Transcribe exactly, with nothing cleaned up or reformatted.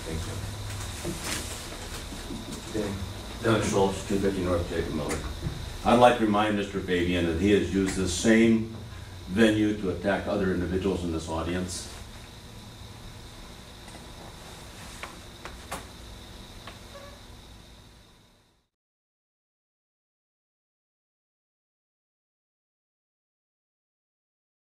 Thank you. Okay. Doug Schultz, two fifty North Jacob Miller. I'd like to remind Mister Fabian that he has used this same venue to attack other individuals in this audience.